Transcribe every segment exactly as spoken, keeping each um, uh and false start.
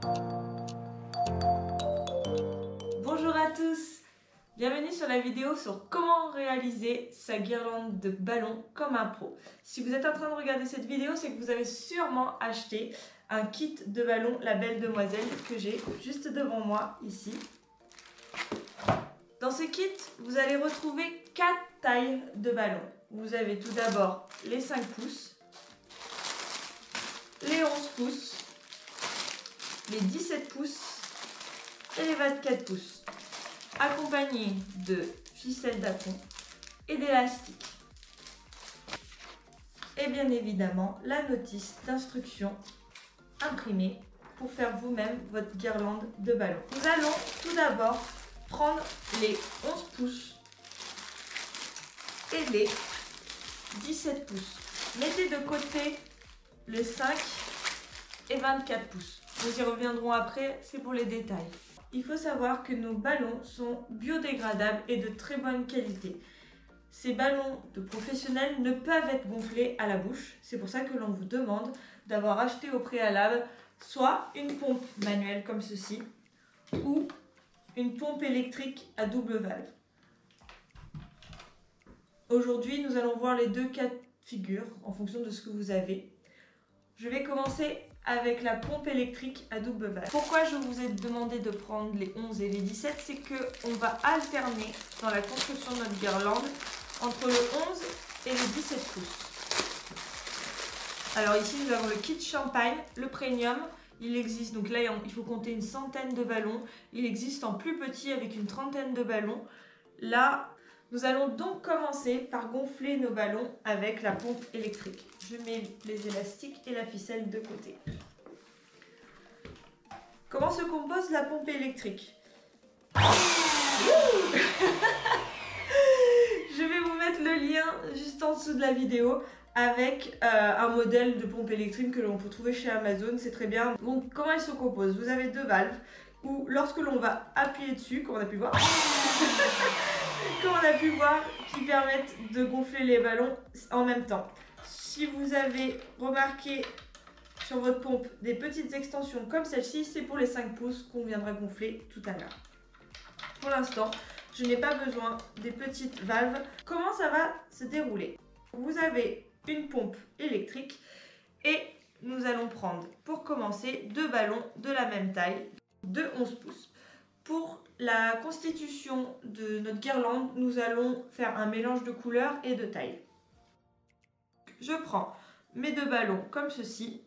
Bonjour à tous, bienvenue sur la vidéo sur comment réaliser sa guirlande de ballons comme un pro. Si vous êtes en train de regarder cette vidéo, c'est que vous avez sûrement acheté un kit de ballons La Belle Demoiselle que j'ai juste devant moi ici. Dans ce kit, vous allez retrouver quatre tailles de ballons. Vous avez tout d'abord les cinq pouces, les onze pouces, les dix-sept pouces et les vingt-quatre pouces, accompagnés de ficelles d'apont et d'élastiques. Et bien évidemment, la notice d'instruction imprimée pour faire vous-même votre guirlande de ballons. Nous allons tout d'abord prendre les onze pouces et les dix-sept pouces. Mettez de côté les cinq et vingt-quatre pouces. Nous y reviendrons après, c'est pour les détails. Il faut savoir que nos ballons sont biodégradables et de très bonne qualité. Ces ballons de professionnels ne peuvent être gonflés à la bouche. C'est pour ça que l'on vous demande d'avoir acheté au préalable soit une pompe manuelle comme ceci ou une pompe électrique à double valve. Aujourd'hui, nous allons voir les deux cas de figure en fonction de ce que vous avez. Je vais commencer avec la pompe électrique à double valve. Pourquoi je vous ai demandé de prendre les onze et les dix-sept, c'est qu'on va alterner dans la construction de notre guirlande entre le onze et le dix-sept pouces. Alors ici, nous avons le kit champagne, le premium. Il existe, donc là il faut compter une centaine de ballons. Il existe en plus petit avec une trentaine de ballons. Là, nous allons donc commencer par gonfler nos ballons avec la pompe électrique. Je mets les élastiques et la ficelle de côté. Comment se compose la pompe électrique? Je vais vous mettre le lien juste en dessous de la vidéo avec euh, un modèle de pompe électrique que l'on peut trouver chez Amazon, c'est très bien. Donc comment elle se compose? Vous avez deux valves où lorsque l'on va appuyer dessus, comme on a pu voir, comme on a pu voir, qui permettent de gonfler les ballons en même temps. Si vous avez remarqué sur votre pompe des petites extensions comme celle-ci, c'est pour les cinq pouces qu'on viendra gonfler tout à l'heure. Pour l'instant, je n'ai pas besoin des petites valves. Comment ça va se dérouler? Vous avez une pompe électrique et nous allons prendre pour commencer deux ballons de la même taille de onze pouces. Pour la constitution de notre guirlande, nous allons faire un mélange de couleurs et de tailles. Je prends mes deux ballons comme ceci.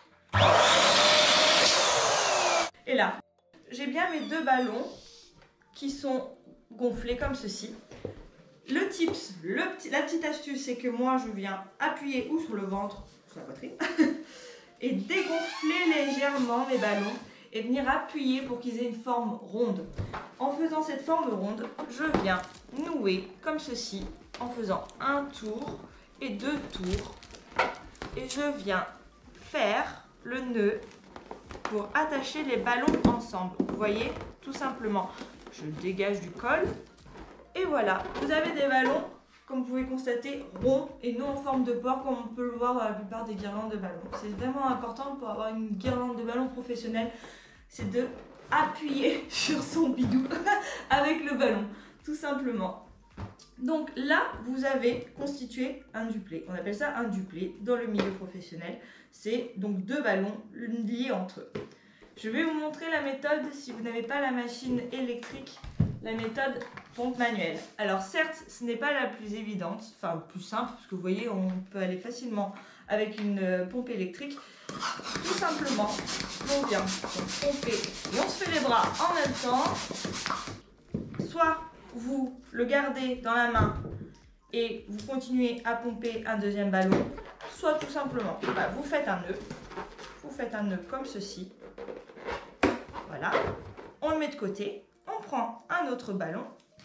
Et là, j'ai bien mes deux ballons qui sont gonflés comme ceci. Le tips, le petit, la petite astuce, c'est que moi je viens appuyer ou sur le ventre, sur la poitrine, et dégonfler légèrement mes ballons et venir appuyer pour qu'ils aient une forme ronde. En faisant cette forme ronde, je viens nouer comme ceci, en faisant un tour et deux tours. Et je viens faire le nœud pour attacher les ballons ensemble. Vous voyez, tout simplement, je dégage du col. Et voilà, vous avez des ballons, comme vous pouvez constater, ronds et non en forme de porc comme on peut le voir dans la plupart des guirlandes de ballons. C'est vraiment important pour avoir une guirlande de ballons professionnelle, c'est de appuyer sur son bidou avec le ballon, tout simplement. Donc là, vous avez constitué un duplé. On appelle ça un duplé dans le milieu professionnel. C'est donc deux ballons liés entre eux. Je vais vous montrer la méthode si vous n'avez pas la machine électrique. La méthode pompe manuelle. Alors certes, ce n'est pas la plus évidente, enfin plus simple, parce que vous voyez, on peut aller facilement avec une pompe électrique. Tout simplement, on vient pomper et on se fait les bras en même temps. Soit vous le gardez dans la main et vous continuez à pomper un deuxième ballon, soit tout simplement, bah, vous faites un nœud. Vous faites un nœud comme ceci. Voilà, on le met de côté. On prend un autre ballon.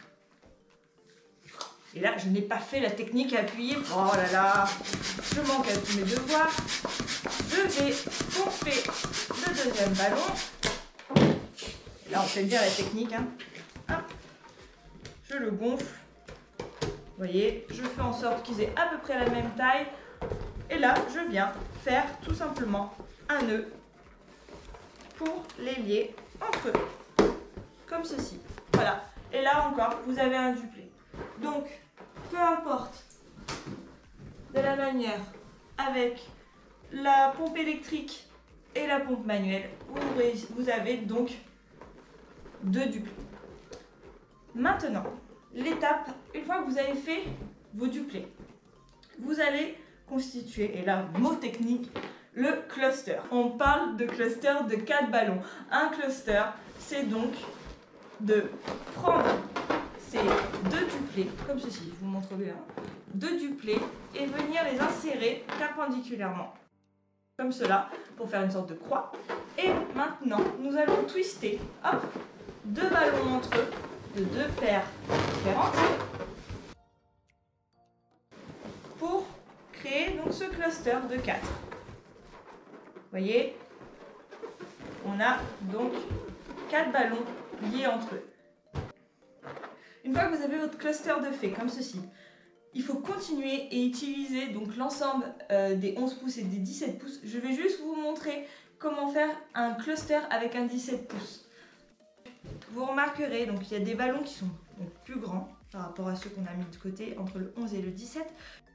Et là, je n'ai pas fait la technique à appuyer. Oh là là, je manque à tous mes devoirs. Je vais pomper le deuxième ballon. Et là, on fait bien la technique. Hein. Hop. Je le gonfle. Vous voyez, je fais en sorte qu'ils aient à peu près la même taille. Et là, je viens faire tout simplement un nœud pour les lier entre eux, comme ceci. Voilà. Et là encore, vous avez un duplet. Donc, peu importe de la manière avec la pompe électrique et la pompe manuelle, vous avez donc deux duplets. Maintenant, l'étape, une fois que vous avez fait vos duplets, vous allez constituer, et là, mot technique, le cluster. On parle de cluster de quatre ballons. Un cluster, c'est donc de prendre ces deux duplets, comme ceci, je vous montre bien, deux duplets, et venir les insérer perpendiculairement, comme cela, pour faire une sorte de croix. Et maintenant, nous allons twister, hop, deux ballons entre eux, de deux paires différentes, pour créer donc ce cluster de quatre. Vous voyez, on a donc quatre ballons liés entre eux. Une fois que vous avez votre cluster de fait, comme ceci, il faut continuer et utiliser donc l'ensemble euh, des onze pouces et des dix-sept pouces. Je vais juste vous montrer comment faire un cluster avec un dix-sept pouces. Vous remarquerez, donc il y a des ballons qui sont donc, plus grands par rapport à ceux qu'on a mis de côté, entre le onze et le dix-sept.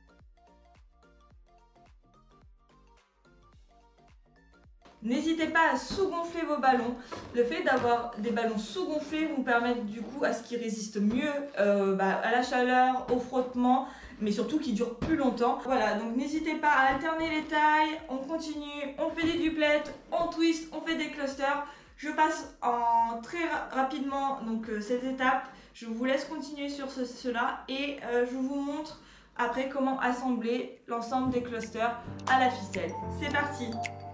N'hésitez pas à sous-gonfler vos ballons. Le fait d'avoir des ballons sous-gonflés vous permet du coup à ce qu'ils résistent mieux euh, bah, à la chaleur, au frottement, mais surtout qu'ils durent plus longtemps. Voilà, donc n'hésitez pas à alterner les tailles, on continue, on fait des duplettes, on twist, on fait des clusters. Je passe en très ra rapidement donc euh, ces étapes. Je vous laisse continuer sur ce, cela et euh, je vous montre après comment assembler l'ensemble des clusters à la ficelle. C'est parti!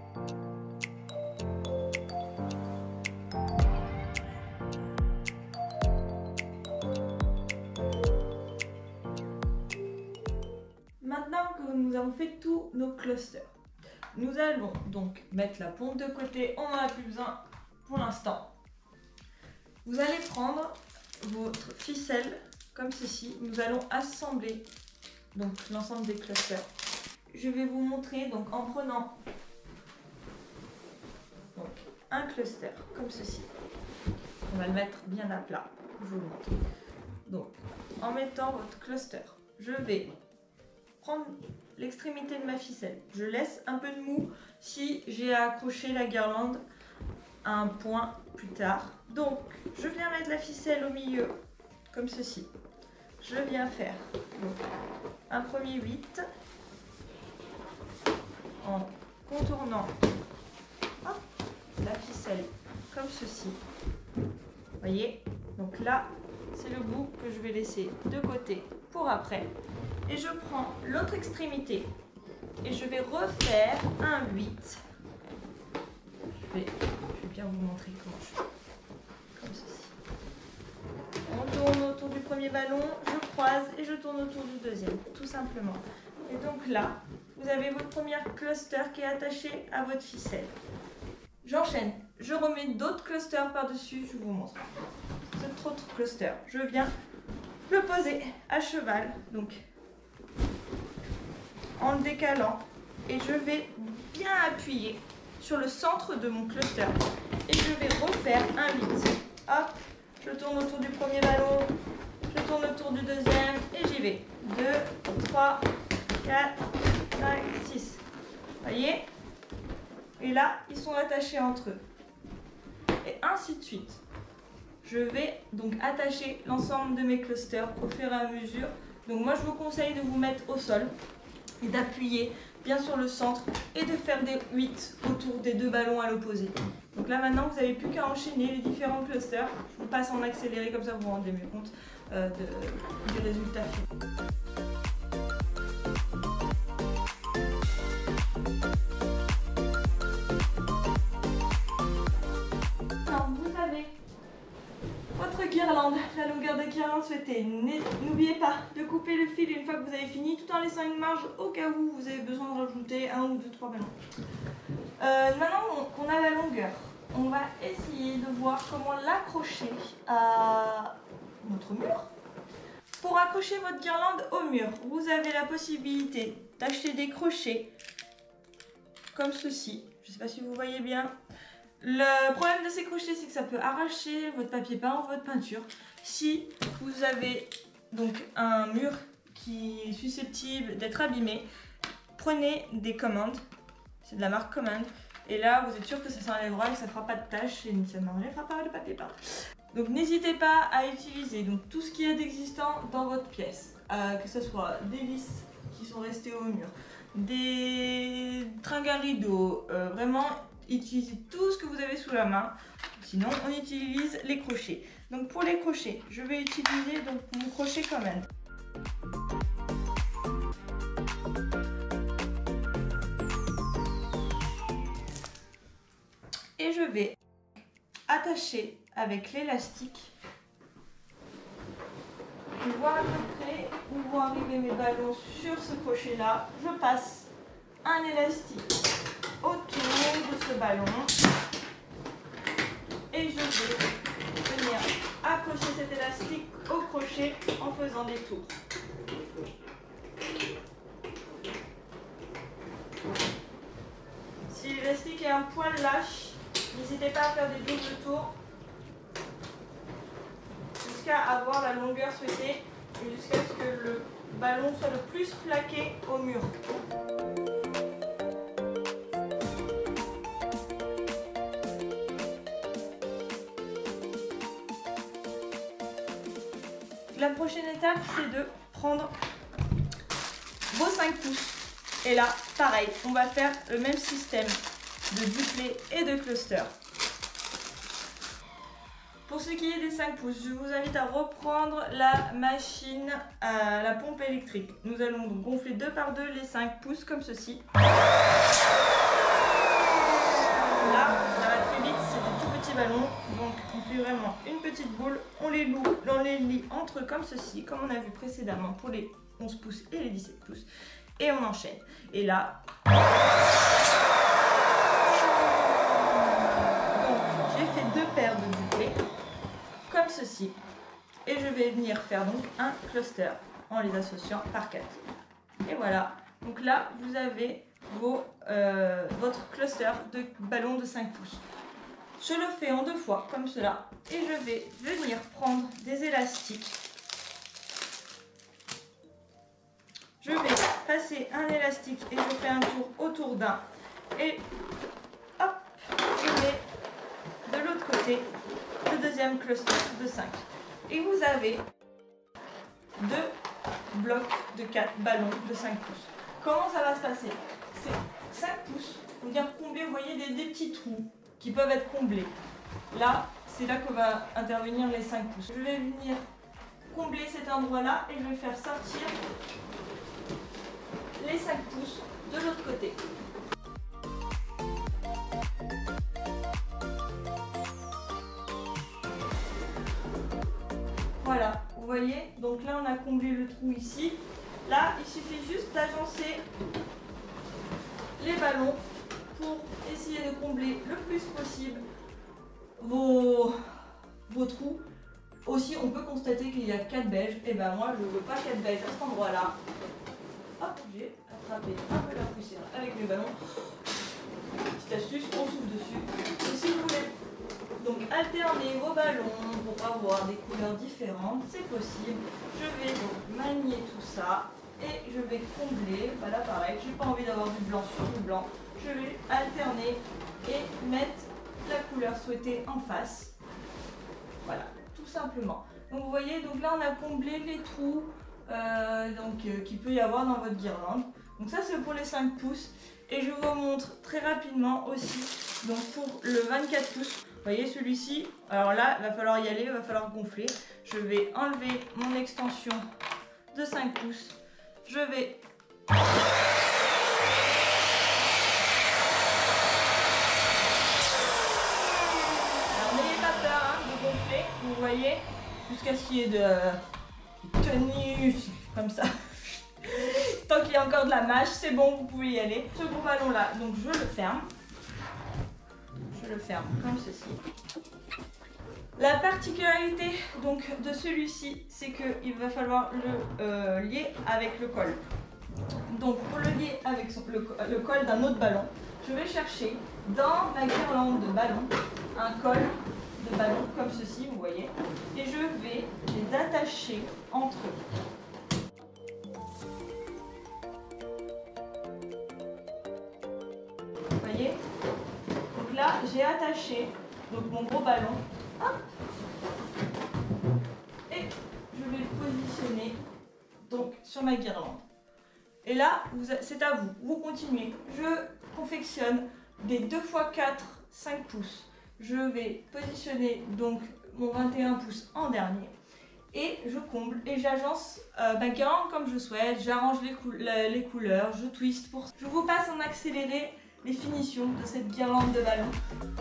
Maintenant que nous avons fait tous nos clusters, nous allons donc mettre la pompe de côté, on n'en a plus besoin pour l'instant. Vous allez prendre votre ficelle comme ceci, nous allons assembler donc l'ensemble des clusters. Je vais vous montrer donc en prenant donc, un cluster comme ceci, on va le mettre bien à plat, je vous le montre. Donc en mettant votre cluster, je vais prendre l'extrémité de ma ficelle. Je laisse un peu de mou si j'ai à accrocher la guirlande à un point plus tard. Donc, je viens mettre la ficelle au milieu, comme ceci. Je viens faire donc, un premier huit en contournant hop, la ficelle comme ceci. Vous voyez? Donc là, c'est le bout que je vais laisser de côté pour après. Et je prends l'autre extrémité et je vais refaire un huit. Je vais, je vais bien vous montrer comment je fais. Comme ceci. On tourne autour du premier ballon, je croise et je tourne autour du deuxième, tout simplement. Et donc là, vous avez votre premier cluster qui est attaché à votre ficelle. J'enchaîne, je remets d'autres clusters par-dessus, je vous montre. Cet autre cluster, je viens le poser à cheval, donc en le décalant, et je vais bien appuyer sur le centre de mon cluster et je vais refaire un huit. Hop, je tourne autour du premier ballon, je tourne autour du deuxième et j'y vais. deux, trois, quatre, cinq, six. Vous voyez? Et là, ils sont attachés entre eux. Et ainsi de suite. Je vais donc attacher l'ensemble de mes clusters au fur et à mesure. Donc moi, je vous conseille de vous mettre au sol et d'appuyer bien sur le centre et de faire des huit autour des deux ballons à l'opposé. Donc là maintenant vous n'avez plus qu'à enchaîner les différents clusters. Je vous passe en accéléré comme ça vous vous rendez mieux compte euh, de, du résultat final. Alors vous avez votre guirlande, la longueur de guirlande souhaitée. N'oubliez pas de couper le fil une fois que vous avez fini, tout en laissant une marge au cas où vous avez besoin de rajouter un ou deux, trois ballons. Euh, maintenant qu'on a la longueur, on va essayer de voir comment l'accrocher à notre mur. Pour accrocher votre guirlande au mur, vous avez la possibilité d'acheter des crochets comme ceci. Je ne sais pas si vous voyez bien. Le problème de ces crochets, c'est que ça peut arracher votre papier peint ou votre peinture. Si vous avez donc un mur qui est susceptible d'être abîmé, prenez des commandes, c'est de la marque Command, et là vous êtes sûr que ça s'enlèvera et que ça ne fera pas de tâches et ça n'enlèvera pas le papier peint. Donc n'hésitez pas à utiliser donc, tout ce qu'il y a d'existant dans votre pièce, euh, que ce soit des vis qui sont restées au mur, des tringles à rideaux, euh, vraiment utilisez tout ce que vous avez sous la main, sinon on utilise les crochets. Donc pour les crochets, je vais utiliser donc, mon crochet Command. Et je vais attacher avec l'élastique. Je vois à peu près où vont arriver mes ballons sur ce crochet là. Je passe un élastique autour de ce ballon et je vais venir accrocher cet élastique au crochet en faisant des tours. Si l'élastique est un poil lâche, n'hésitez pas à faire des doubles tours jusqu'à avoir la longueur souhaitée et jusqu'à ce que le ballon soit le plus plaqué au mur. La prochaine étape, c'est de prendre vos cinq pouces. Et là, pareil, on va faire le même système de duplé et de cluster. Pour ce qui est des cinq pouces, je vous invite à reprendre la machine à la pompe électrique. Nous allons donc gonfler deux par deux les cinq pouces comme ceci. Là, ça va très vite, c'est des tout petits ballons. Donc on fait vraiment une petite boule, on les, loue, on les lie entre eux comme ceci, comme on a vu précédemment pour les onze pouces et les dix-sept pouces. Et on enchaîne. Et là... J'ai fait deux paires de duplés, comme ceci. Et je vais venir faire donc un cluster en les associant par quatre. Et voilà. Donc là, vous avez vos, euh, votre cluster de ballons de cinq pouces. Je le fais en deux fois, comme cela. Et je vais venir prendre des élastiques. Je vais passer un élastique et je fais un tour autour d'un. Et hop, je mets de l'autre côté le deuxième cluster de cinq. Et vous avez deux blocs de quatre ballons de cinq pouces. Comment ça va se passer? C'est cinq pouces, on vient combler, vous voyez, des, des petits trous qui peuvent être comblés. Là, c'est là que va intervenir les cinq pouces. Je vais venir combler cet endroit-là et je vais faire sortir les cinq pouces de l'autre côté. Voilà, vous voyez, donc là on a comblé le trou ici. Là, il suffit juste d'agencer les ballons pour essayer de combler le plus possible vos, vos trous. Aussi, on peut constater qu'il y a quatre beiges. Et ben moi, je ne veux pas quatre beiges à cet endroit-là. Hop, j'ai attrapé un peu la poussière avec mes ballons. Petite astuce, on souffle dessus. Et si vous voulez donc alterner vos ballons pour avoir des couleurs différentes, c'est possible. Je vais donc manier tout ça et je vais combler. Bah là pareil, j'ai pas envie d'avoir du blanc sur du blanc. Je vais alterner et mettre la couleur souhaitée en face. Voilà, tout simplement. Donc vous voyez, donc là on a comblé les trous euh, donc euh, qu'il peut y avoir dans votre guirlande. Donc ça c'est pour les cinq pouces. Et je vous montre très rapidement aussi donc pour le vingt-quatre pouces. Vous voyez celui-ci, alors là il va falloir y aller, il va falloir gonfler. Je vais enlever mon extension de cinq pouces. Je vais alors n'ayez pas peur hein, de gonfler, vous voyez, jusqu'à ce qu'il y ait de, de tenue comme ça. Tant qu'il y a encore de la mâche, c'est bon, vous pouvez y aller. Ce gros ballon là, donc je le ferme. Je le ferme comme ceci. La particularité donc de celui-ci, c'est qu'il va falloir le euh, lier avec le col. Donc pour le lier avec son, le, le col d'un autre ballon, je vais chercher dans ma guirlande de ballons un col de ballons comme ceci, vous voyez, et je vais les attacher entre eux. Vous voyez? Donc là, j'ai attaché donc mon gros ballon. Hop. Et je vais le positionner donc sur ma guirlande. Et là, c'est à vous. Vous continuez. Je confectionne des deux fois quatre, cinq pouces. Je vais positionner donc mon vingt et un pouces en dernier. Et je comble et j'agence euh, ma guirlande comme je souhaite. J'arrange les, cou les couleurs, je twiste pour... Je vous passe en accéléré les finitions de cette guirlande de ballon.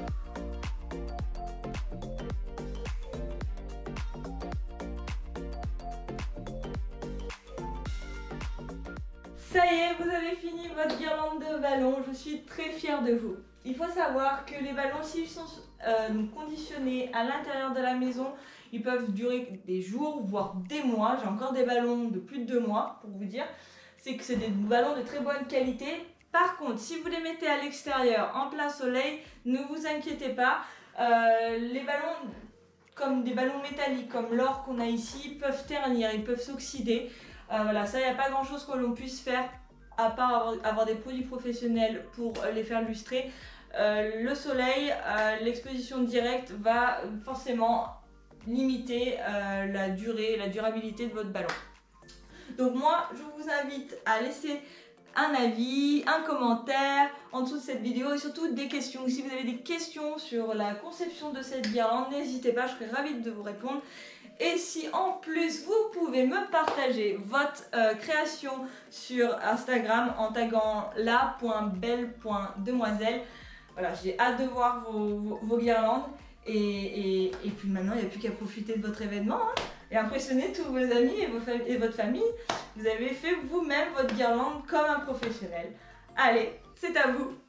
Ça y est, vous avez fini votre guirlande de ballons, je suis très fière de vous. Il faut savoir que les ballons, s'ils sont euh, conditionnés à l'intérieur de la maison, ils peuvent durer des jours, voire des mois. J'ai encore des ballons de plus de deux mois, pour vous dire. C'est que c'est des ballons de très bonne qualité. Par contre, si vous les mettez à l'extérieur, en plein soleil, ne vous inquiétez pas. Euh, les ballons, comme des ballons métalliques, comme l'or qu'on a ici, peuvent ternir, ils peuvent s'oxyder. Euh, voilà, ça, il n'y a pas grand chose que l'on puisse faire à part avoir, avoir des produits professionnels pour les faire lustrer. Euh, le soleil, euh, l'exposition directe va forcément limiter euh, la durée, la durabilité de votre ballon. Donc moi, je vous invite à laisser un avis, un commentaire en dessous de cette vidéo et surtout des questions. Si vous avez des questions sur la conception de cette guirlande, n'hésitez pas, je serai ravie de vous répondre. Et si en plus vous pouvez me partager votre euh, création sur Instagram en taguant la point belle point demoiselle. Voilà, j'ai hâte de voir vos, vos, vos guirlandes. Et, et, et puis maintenant, il n'y a plus qu'à profiter de votre événement hein, et impressionner tous vos amis et, vos et votre famille. Vous avez fait vous-même votre guirlande comme un professionnel. Allez, c'est à vous!